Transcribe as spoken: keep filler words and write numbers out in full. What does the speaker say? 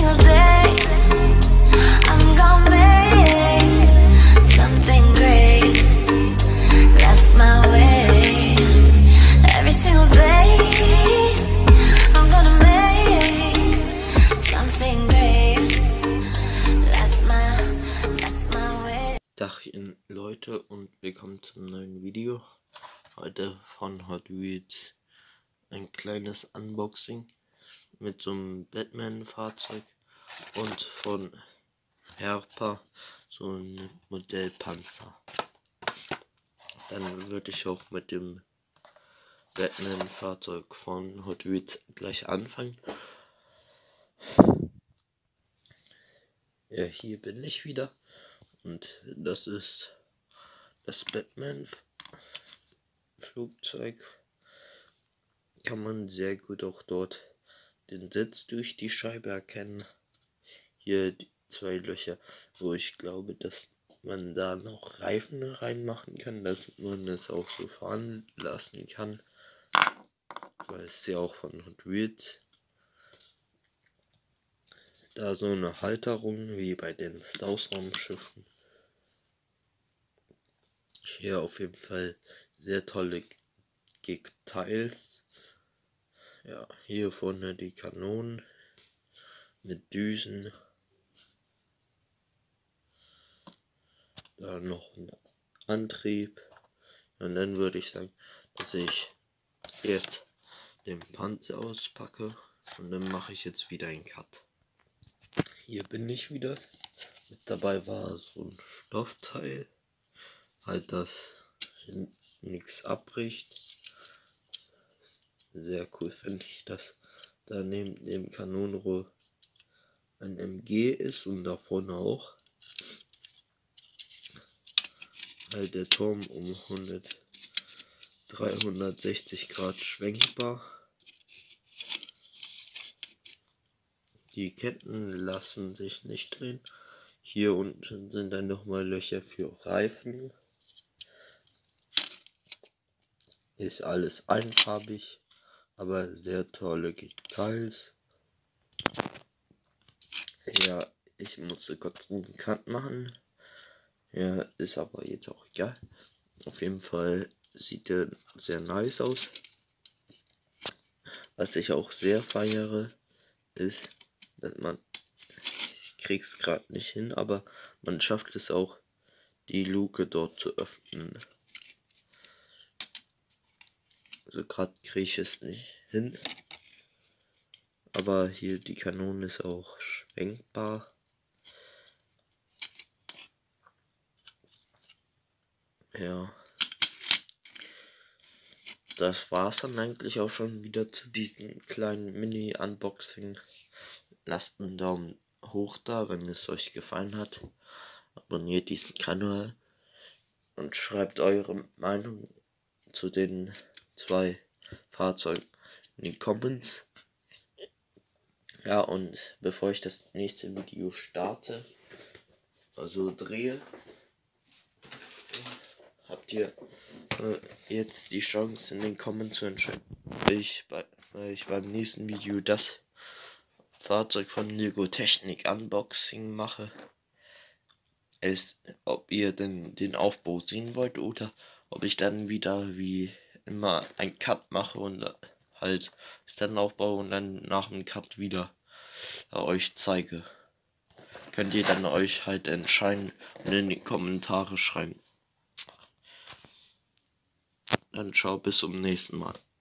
single day I'm gonna make something great. That's my way. Every single day I'm gonna make something great. That's my, that's my way. Dachchen Leute und willkommen zum neuen Video. Heute von Hot Wheels ein kleines Unboxing mit so einem Batman-Fahrzeug und von Herpa so ein Modellpanzer. Dann würde ich auch mit dem Batman-Fahrzeug von Hot Wheels gleich anfangen. Ja, hier bin ich wieder und das ist das Batman-Flugzeug. Kann man sehr gut auch dort den Sitz durch die Scheibe erkennen. Hier die zwei Löcher, wo ich glaube, dass man da noch Reifen reinmachen kann, dass man es auch so fahren lassen kann. Weil es ja auch von Hot Wheels. Da so eine Halterung wie bei den Star Wars Raumschiffen. Hier auf jeden Fall sehr tolle Details. Ja, hier vorne die Kanonen mit Düsen. Da noch ein Antrieb. Und dann würde ich sagen, dass ich jetzt den Panzer auspacke und dann mache ich jetzt wieder einen Cut. Hier bin ich wieder. Mit dabei war so ein Stoffteil, halt das nichts abbricht. Sehr cool finde ich, dass da neben dem Kanonenrohr ein M G ist und da vorne auch. Halt der Turm um hundert, dreihundertsechzig Grad schwenkbar. Die Ketten lassen sich nicht drehen. Hier unten sind dann nochmal Löcher für Reifen. Ist alles einfarbig, aber sehr tolle Details. Ja, ich musste kurz einen Cut machen. Ja, ist aber jetzt auch egal. Auf jeden Fall sieht er sehr nice aus. Was ich auch sehr feiere, ist, dass man, ich krieg's gerade nicht hin, aber man schafft es auch, die Luke dort zu öffnen. Also gerade kriege ich es nicht hin. Aber hier die Kanone ist auch schwenkbar. Ja. Das war's dann eigentlich auch schon wieder zu diesem kleinen Mini-Unboxing. Lasst einen Daumen hoch da, wenn es euch gefallen hat. Abonniert diesen Kanal und schreibt eure Meinung zu den zwei Fahrzeugen in die Comments. Ja, und bevor ich das nächste Video starte, also drehe, habt ihr äh, jetzt die Chance in den Comments zu entscheiden, weil ich, bei, weil ich beim nächsten Video das Fahrzeug von Lego Technik Unboxing mache. Ist, ob ihr denn den Aufbau sehen wollt oder ob ich dann wieder wie immer ein Cut mache und halt es dann aufbaue und dann nach dem Cut wieder äh, euch zeige. Könnt ihr dann euch halt entscheiden und in die Kommentare schreiben. Dann ciao, bis zum nächsten Mal.